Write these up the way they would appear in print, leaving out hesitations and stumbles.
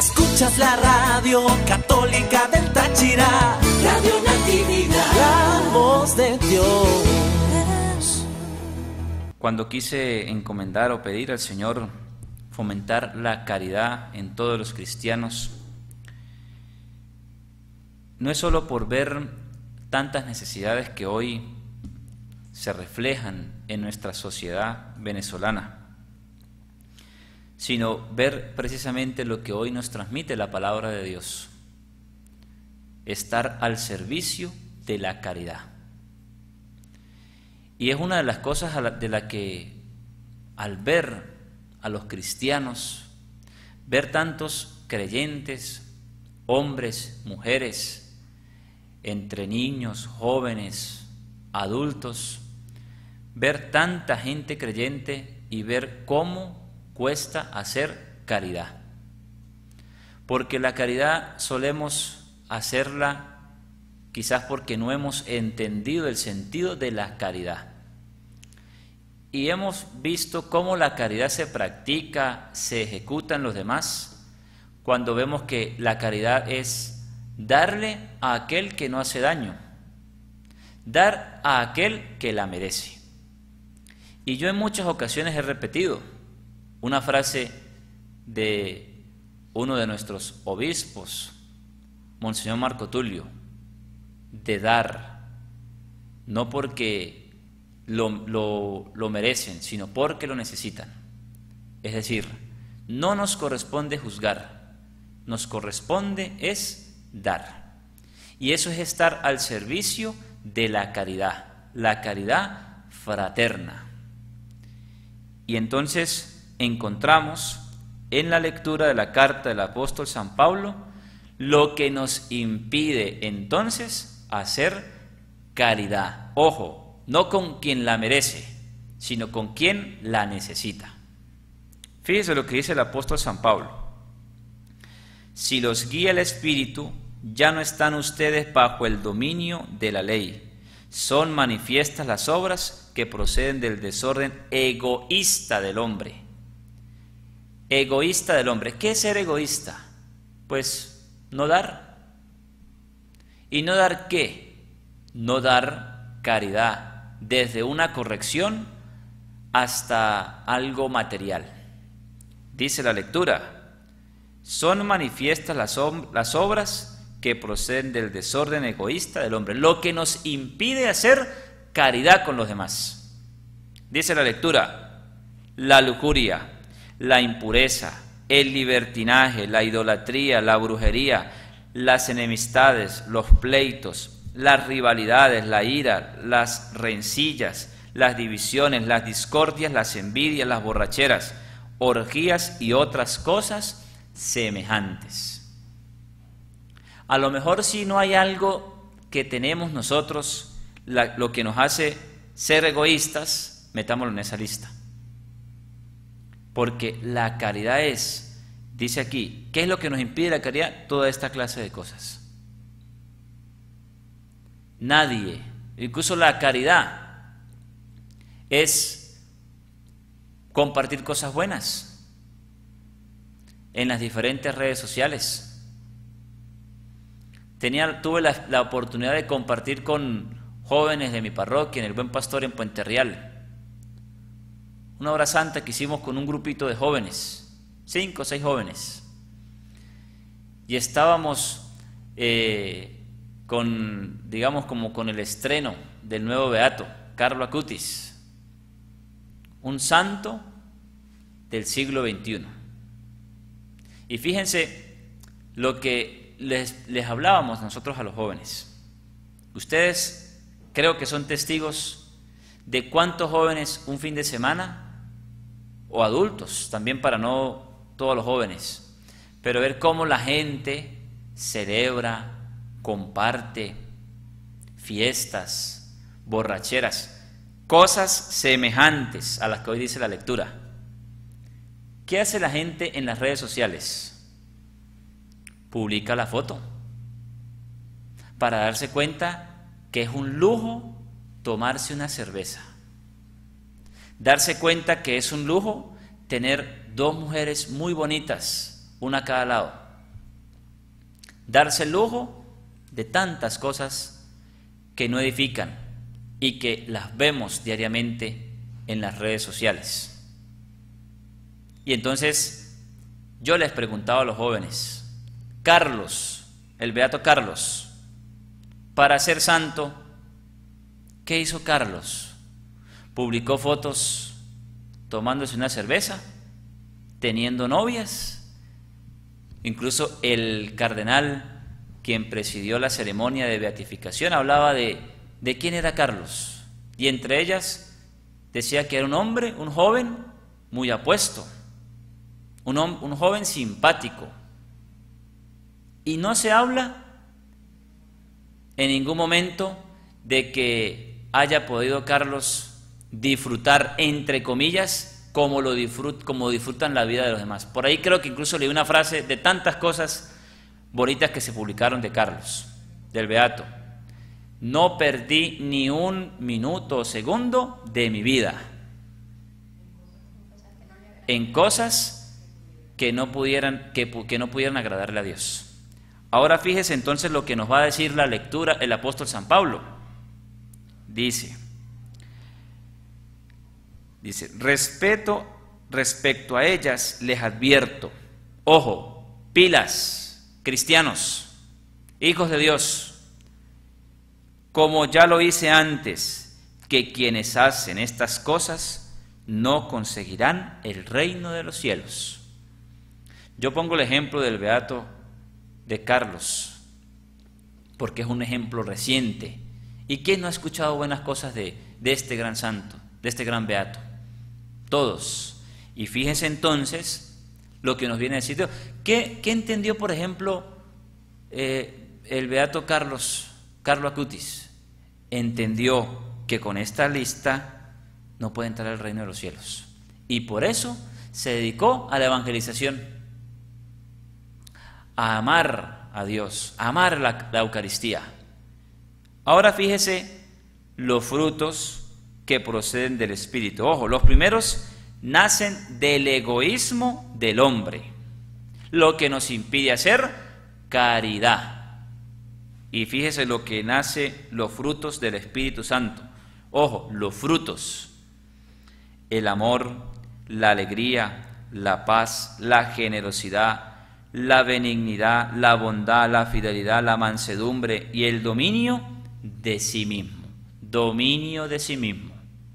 Escuchas la radio católica del Táchira, Radio Natividad, la voz de Dios. Cuando quise encomendar o pedir al Señor fomentar la caridad en todos los cristianos, no es solo por ver tantas necesidades que hoy se reflejan en nuestra sociedad venezolana, sino ver precisamente lo que hoy nos transmite la palabra de Dios: estar al servicio de la caridad. Y es una de las cosas de la que, al ver a los cristianos, ver tantos creyentes, hombres, mujeres, entre niños, jóvenes, adultos, ver tanta gente creyente y ver cómo cuesta hacer caridad. Porque la caridad solemos hacerla quizás porque no hemos entendido el sentido de la caridad. Y hemos visto cómo la caridad se practica, se ejecuta en los demás, cuando vemos que la caridad es darle a aquel que no hace daño, dar a aquel que la merece. Y yo en muchas ocasiones he repetido una frase de uno de nuestros obispos, Monseñor Marco Tulio, de dar, no porque lo merecen, sino porque lo necesitan. Es decir, no nos corresponde juzgar, nos corresponde es dar. Y eso es estar al servicio de la caridad fraterna. Y entonces encontramos en la lectura de la carta del apóstol San Pablo lo que nos impide entonces hacer caridad. Ojo, no con quien la merece, sino con quien la necesita. Fíjese lo que dice el apóstol San Pablo: si los guía el Espíritu, ya no están ustedes bajo el dominio de la ley. Son manifiestas las obras que proceden del desorden egoísta del hombre. Egoísta del hombre. ¿Qué es ser egoísta? Pues no dar. ¿Y no dar qué? No dar caridad, desde una corrección hasta algo material. Dice la lectura: son manifiestas las obras que proceden del desorden egoísta del hombre, lo que nos impide hacer caridad con los demás. Dice la lectura: la lujuria, la impureza, el libertinaje, la idolatría, la brujería, las enemistades, los pleitos, las rivalidades, la ira, las rencillas, las divisiones, las discordias, las envidias, las borracheras, orgías y otras cosas semejantes. A lo mejor si no hay algo que tenemos nosotros, lo que nos hace ser egoístas, metámoslo en esa lista. Porque la caridad dice aquí, ¿qué es lo que nos impide la caridad? Toda esta clase de cosas. Nadie, incluso la caridad, es compartir cosas buenas en las diferentes redes sociales. Tuve la oportunidad de compartir con jóvenes de mi parroquia en el Buen Pastor en Puente Real una hora santa que hicimos con un grupito de jóvenes, 5 o 6 jóvenes, y estábamos con el estreno del nuevo beato, Carlo Acutis, un santo del siglo XXI. Y fíjense lo que les hablábamos nosotros a los jóvenes. Ustedes creo que son testigos de cuántos jóvenes un fin de semana, o adultos también, para no todos los jóvenes, pero ver cómo la gente celebra, comparte fiestas, borracheras, cosas semejantes a las que hoy dice la lectura. ¿Qué hace la gente en las redes sociales? Publica la foto para darse cuenta que es un lujo tomarse una cerveza, darse cuenta que es un lujo tener 2 mujeres muy bonitas, una a cada lado, darse el lujo de tantas cosas que no edifican y que las vemos diariamente en las redes sociales. Y entonces yo les preguntaba a los jóvenes, Carlos, el beato Carlos, para ser santo, ¿qué hizo Carlos? ¿Publicó fotos tomándose una cerveza? ¿Teniendo novias? Incluso el cardenal, quien presidió la ceremonia de beatificación, hablaba de quién era Carlos. Y entre ellas decía que era un hombre, un joven muy apuesto, un joven simpático. Y no se habla en ningún momento de que haya podido Carlos disfrutar, entre comillas, como disfrutan la vida de los demás. Por ahí creo que incluso leí una frase de tantas cosas bonitas que se publicaron de Carlos, del beato. No perdí ni un minuto o segundo de mi vida en cosas que no pudieran agradarle a Dios. Ahora fíjese entonces lo que nos va a decir la lectura el apóstol San Pablo. Dice, respecto a ellas les advierto, ojo, pilas, cristianos, hijos de Dios, como ya lo hice antes, que quienes hacen estas cosas no conseguirán el reino de los cielos. Yo pongo el ejemplo del beato de Carlos, porque es un ejemplo reciente. ¿Y quién no ha escuchado buenas cosas de este gran santo, de este gran beato? Todos. Y fíjense entonces lo que nos viene a decir Dios. ¿Qué entendió, por ejemplo, el beato Carlos Acutis? Entendió que con esta lista no puede entrar al reino de los cielos. Y por eso se dedicó a la evangelización, a amar a Dios, a amar la Eucaristía. Ahora fíjese los frutos que proceden del Espíritu. Ojo, los primeros nacen del egoísmo del hombre, lo que nos impide hacer caridad. Y fíjese lo que nace, los frutos del Espíritu Santo. Ojo, los frutos: el amor, la alegría, la paz, la generosidad, la benignidad, la bondad, la fidelidad, la mansedumbre y el dominio de sí mismo. Dominio de sí mismo.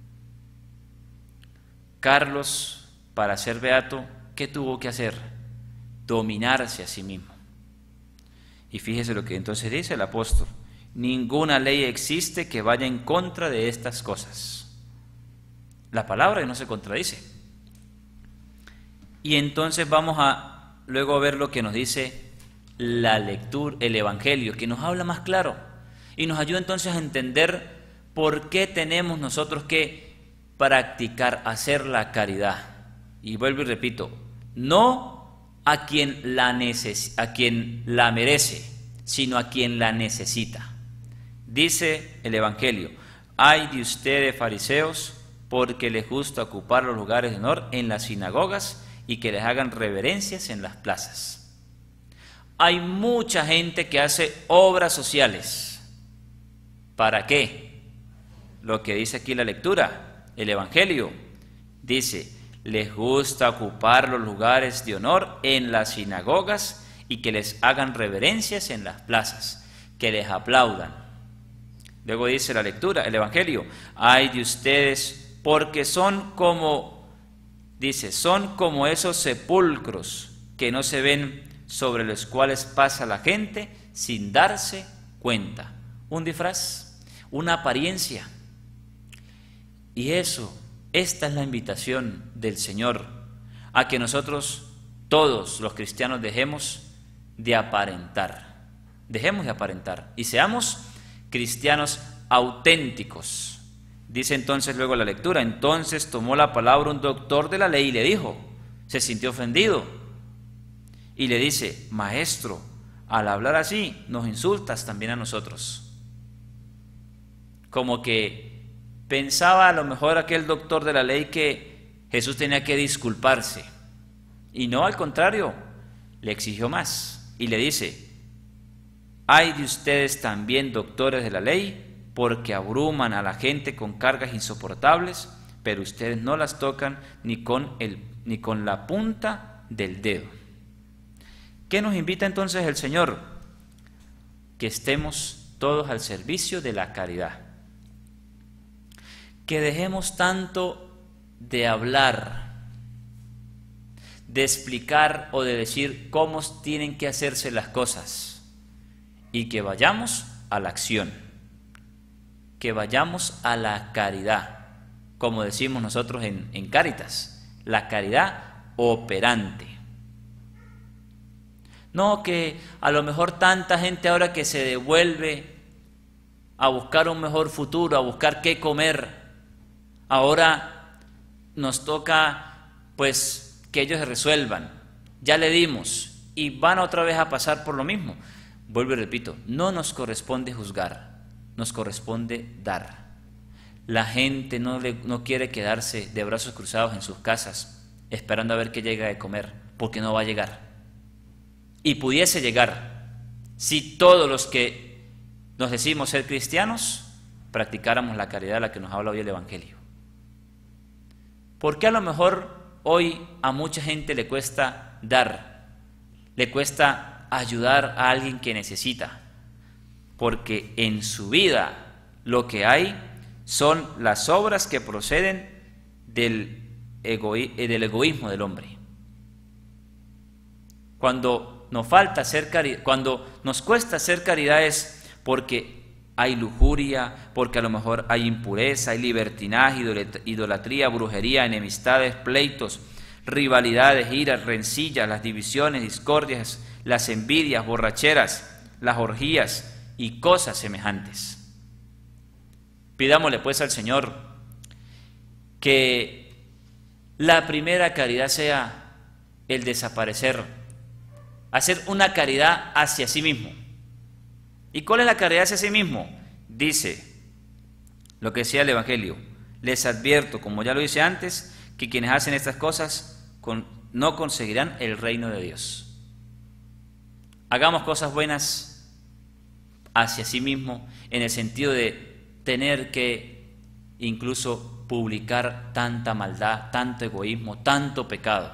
Carlos, para ser beato, ¿qué tuvo que hacer? Dominarse a sí mismo. Y fíjese lo que entonces dice el apóstol: ninguna ley existe que vaya en contra de estas cosas. La palabra no se contradice. Y entonces vamos luego a ver lo que nos dice la lectura, el Evangelio, que nos habla más claro y nos ayuda entonces a entender por qué tenemos nosotros que practicar, hacer la caridad. Y vuelvo y repito, no a quien la merece, sino a quien la necesita. Dice el Evangelio: ay de ustedes, fariseos, porque les gusta ocupar los lugares de honor en las sinagogas y que les hagan reverencias en las plazas. Hay mucha gente que hace obras sociales. ¿Para qué? Lo que dice aquí la lectura, el Evangelio, dice: les gusta ocupar los lugares de honor en las sinagogas y que les hagan reverencias en las plazas, que les aplaudan. Luego dice la lectura, el Evangelio: ay de ustedes, porque son como esos sepulcros que no se ven, sobre los cuales pasa la gente sin darse cuenta. Un disfraz, una apariencia. Y esta es la invitación del Señor, a que nosotros, todos los cristianos, dejemos de aparentar y seamos cristianos auténticos. Dice entonces luego la lectura: entonces tomó la palabra un doctor de la ley y le dijo, se sintió ofendido y le dice: maestro, al hablar así nos insultas también a nosotros. Como que pensaba a lo mejor aquel doctor de la ley que Jesús tenía que disculparse, y no, al contrario, le exigió más y le dice: Ay de ustedes también, doctores de la ley, porque abruman a la gente con cargas insoportables, pero ustedes no las tocan ni con la punta del dedo. ¿Qué nos invita entonces el Señor? Que estemos todos al servicio de la caridad. Que dejemos tanto de hablar, de explicar o de decir cómo tienen que hacerse las cosas, y que vayamos a la acción, que vayamos a la caridad, como decimos nosotros en Cáritas, la caridad operante. No que a lo mejor tanta gente ahora que se devuelve a buscar un mejor futuro, a buscar qué comer, ahora nos toca pues que ellos se resuelvan, ya le dimos y van otra vez a pasar por lo mismo. Vuelvo y repito, no nos corresponde juzgar, nos corresponde dar. La gente no quiere quedarse de brazos cruzados en sus casas esperando a ver qué llega de comer, porque no va a llegar. Y pudiese llegar si todos los que nos decimos ser cristianos practicáramos la caridad de la que nos habla hoy el Evangelio. ¿Por qué a lo mejor hoy a mucha gente le cuesta dar, le cuesta ayudar a alguien que necesita? Porque en su vida lo que hay son las obras que proceden del egoísmo del hombre. Cuando nos falta hacer caridad, cuando nos cuesta hacer caridad es porque hay lujuria, porque a lo mejor hay impureza, hay libertinaje, idolatría, brujería, enemistades, pleitos, rivalidades, iras, rencillas, las divisiones, discordias, las envidias, borracheras, las orgías y cosas semejantes. Pidámosle pues al Señor que la primera caridad sea el desaparecer, hacer una caridad hacia sí mismo. ¿Y cuál es la caridad hacia sí mismo? Dice lo que decía el Evangelio: les advierto, como ya lo hice antes, que quienes hacen estas cosas no conseguirán el reino de Dios. Hagamos cosas buenas hacia sí mismo, en el sentido de tener que incluso publicar tanta maldad, tanto egoísmo, tanto pecado.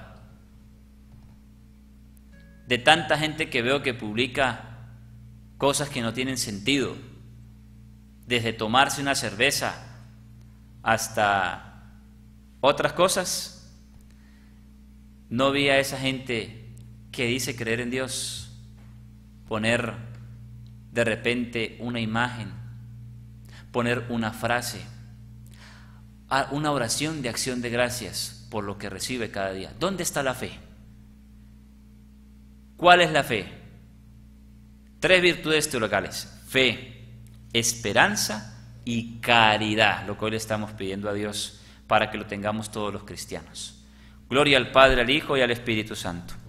De tanta gente que veo que publica cosas que no tienen sentido, desde tomarse una cerveza hasta otras cosas. No vi a esa gente que dice creer en Dios poner de repente una imagen, poner una frase, una oración de acción de gracias por lo que recibe cada día. ¿Dónde está la fe? ¿Cuál es la fe? 3 virtudes teologales: fe, esperanza y caridad, lo que hoy le estamos pidiendo a Dios para que lo tengamos todos los cristianos. Gloria al Padre, al Hijo y al Espíritu Santo.